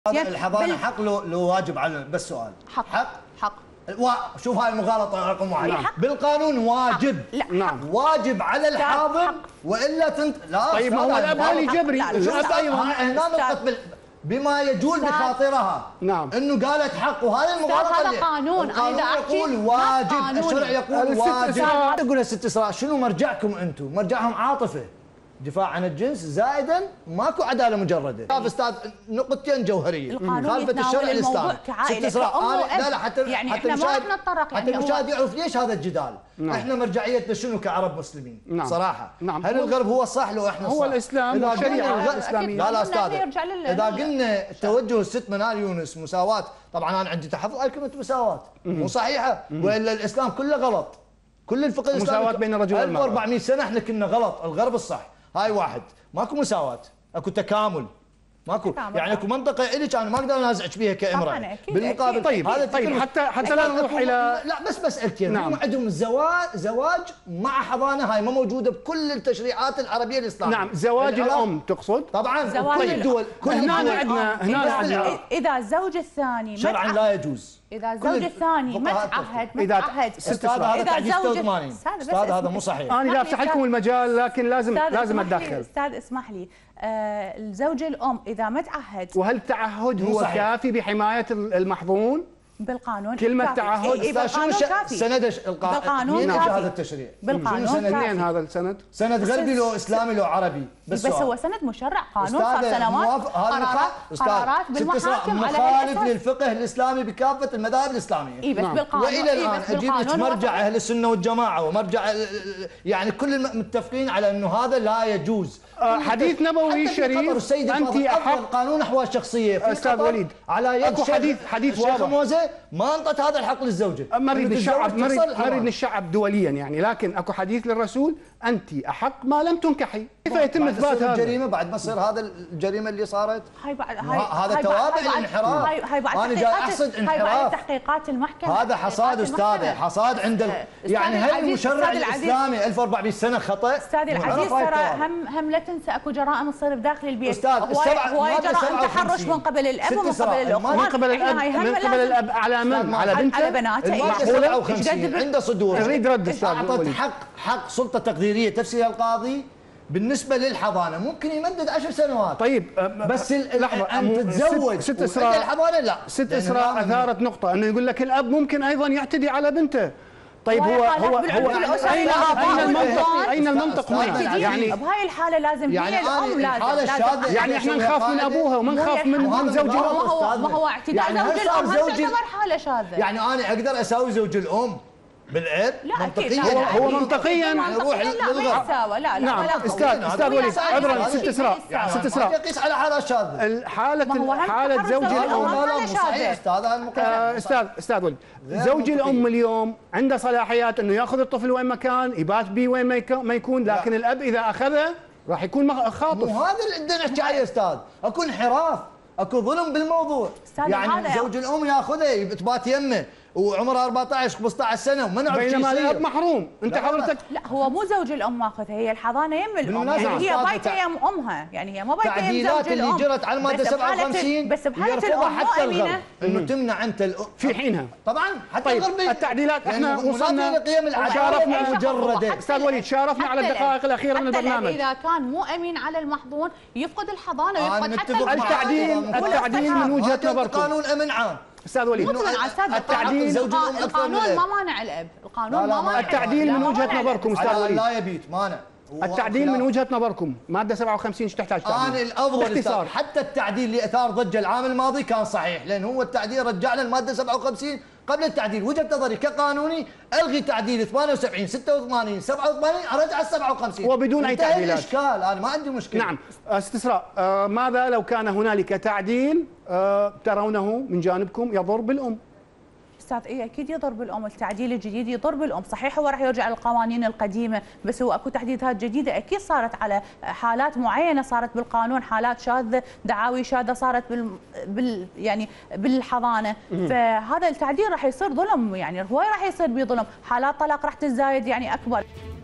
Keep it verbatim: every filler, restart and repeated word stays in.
الحضانه حق لو لو واجب على بس سؤال حق حق حق و... شوف هاي المغالطه رقم واحد نعم. بالقانون واجب لا نعم واجب على الحاضر والا تنت لا طيب ما هو الاب مالي جبري هنا نقطه بال... بما يجول بخاطرها نعم انه قالت حق وهذا المغالطه هذا قانون القانون يقول واجب الشرع يقول واجب تقول يا ست اسراء شنو مرجعكم انتم؟ مرجعهم عاطفه دفاع عن الجنس زائدا ماكو عداله مجرده. شاف استاذ نقطتين جوهريه مخالفه الشرع الاسلامي. ست اسراء لا لا حتى يعني حتى احنا المشاهد ما نتطرق حتى يعني المشاهد يعرف ليش هذا الجدال. نعم. احنا مرجعيتنا شنو كعرب مسلمين؟ نعم. صراحه نعم. هل الغرب هو الصح لو احنا الصح؟ هو الاسلام والشريعه الاسلاميه. لا لا استاذ اذا قلنا توجه الست منال يونس مساواه، طبعا انا عندي تحفظ على كلمه مساواه مو صحيحه والا الاسلام كله غلط. كل الفقه الاسلامي مساواه بين الرجل والمراه ألف وأربعمئة سنه احنا كنا غلط، الغرب الصح. هاي واحد ماكو مساواة، اكو تكامل، ماكو يعني اكو منطقة الك انا ما اقدر انازعك بيها كامرأة. بالمقابل طيب هذا طيب حتى حتى لا نروح الى لا بس مسألتين. نعم. هم عندهم زواج زواج مع حضانة، هاي ما موجودة بكل التشريعات العربية الاسلامية. نعم زواج الام تقصد؟ طبعا كل الدول كل هنا عندنا هنا عندنا اذا الزوج الثاني شرعا لا يجوز. اذا الزوج الثاني ما تعهد ما اذا تعهد استاذ هذا تعديل ستة وثمانين استاذ هذا مو صحيح. انا لا افتح لكم المجال لكن لازم لازم اتدخل. استاذ اسمح لي آه الزوج الام اذا ما تعهد وهل التعهد هو كافي بحمايه المحظون؟ بالقانون كلمة كافي. تعهد إيه بالقانون كافي. سند بالقانون كافي. هذا التشريع بالقانون شنو سند منين هذا السند؟ سند غربي لو اسلامي لو عربي بس, بس هو سند مشرع قانون صار سنوات قرارات قرارات بالمحاكم على مخالف للفقه الاسلامي بكافه المذاهب الاسلاميه. اي بس بالقانون والى الان اجيب لك مرجع اهل السنه والجماعه ومرجع يعني كل المتفقين على انه هذا لا يجوز. حديث نبوي شريف انت احق قانون احوال شخصيه استاذ وليد على يد اكو حديث حديث واضح موزه ما انطت هذا الحق للزوجه. ما نريد الشعب ما نريد الشعب دوليا يعني، لكن اكو حديث للرسول انت احق ما لم تنكحي. كيف يتم اثبات هذا؟ الجريمه بعد ما تصير هذا الجريمه اللي صارت هاي بعد هاي هذا توابع الانحراف. هاي هاي بعد انا جاي احصد انحراف. هاي بعد تحقيقات المحكمه. هذا حصاد استاذه حصاد عند يعني هل المشرع الاسلامي ألف وأربعمئة سنه خطا؟ استاذي العزيز ترى هم هم لا تنسى اكو جرائم تصير بداخل البيت. استاذ هواي جرائم تحرش من قبل الاب ومن قبل الاخوان. من قبل الاب من قبل الاب على من؟ على بنته؟ على بناته. معقوله عنده صدور. نريد رد استاذ. اعطت حق حق سلطه تقديريه تفسير القاضي بالنسبه للحضانه ممكن يمدد عشر سنوات. طيب بس لحظه ان تتزوج ست اسراء الحضانه لا. ست اسراء اثارت نقطه انه يقول لك الاب ممكن ايضا يعتدي على بنته. طيب هو هو هو اين اين المنطق اين المنطق هنا؟ يعني بهاي الحاله لازم يعني هي الام لازم يعني احنا نخاف من ابوها وما نخاف من من زوج الام. ما هو ما هو اعتداء زوج الام هذا تعتبر حاله شاذه. يعني انا اقدر اساوي زوج الام بالعيب؟ لا منطقيا هو هو منطقيا نروح للغرب. لا لا نعم استاذ استاذ وليد عذرا ست اسراء ست اسراء يقيس على حاله شاذه. حاله حاله زوج الام استاذ استاذ وليد زوج الام اليوم عنده صلاحيات انه ياخذ الطفل وين ما كان يبات به وين ما يكون، لكن الاب اذا اخذه راح يكون خاطف. مو هذا اللي بدنا نحكي عليه استاذ، اكو انحراف اكو ظلم بالموضوع. يعني زوج الام ياخذه تبات يمه وعمرها أربعطعش خمسطعش سنه وما نعرف شيء بينما الاب محروم. انت حضرتك لا هو مو زوج الام ماخذها، هي الحضانه يم الام، يعني هي بايته يم امها، يعني هي ما بايته يم زوج الام. اللي جرت على الماده سبعة وخمسين بس بحاله الام حتى الغرب انه تمنع انت الام في حينها. طبعا حتى طيب الغربي التعديلات احنا وصلنا لقيم العداله المجرده. استاذ وليد شارفنا على الدقائق الاخيره من البرنامج. اذا كان مو امين على المحظون يفقد الحضانه ويفقد حتى التعديل. التعديل من وجهه نظركم قانون امن عام استاذ وليد التعديل القانون ما مانع الاب، القانون ما مانع. التعديل من وجهه نظركم استاذ وليد لا يبيت مانع. التعديل من وجهه نظركم ماده سبعة وخمسين ايش تحتاج تعديل؟ انا الافضل حتى التعديل اللي اثار ضجه العام الماضي كان صحيح، لان هو التعديل رجعنا الماده سبعة وخمسين قبل التعديل. وجهه نظري كقانوني الغي تعديل ثمانية وسبعين ستة وثمانين سبعة وثمانين ارجع ال سبعة وخمسين وبدون اي تعديلات. اشكال انا ما عندي مشكله. نعم ست اسراء آه ماذا لو كان هنالك تعديل آه ترونه من جانبكم يضر بالام؟ استاذ اي اكيد يضر بالام، التعديل الجديد يضر بالام، صحيح هو راح يرجع للقوانين القديمه، بس هو اكو تحديثات جديده اكيد صارت على حالات معينه صارت بالقانون، حالات شاذه، دعاوي شاذه صارت بال, بال... يعني بالحضانه، فهذا التعديل راح يصير ظلم، يعني هواي راح يصير بظلم، حالات طلاق راح تزايد يعني اكبر.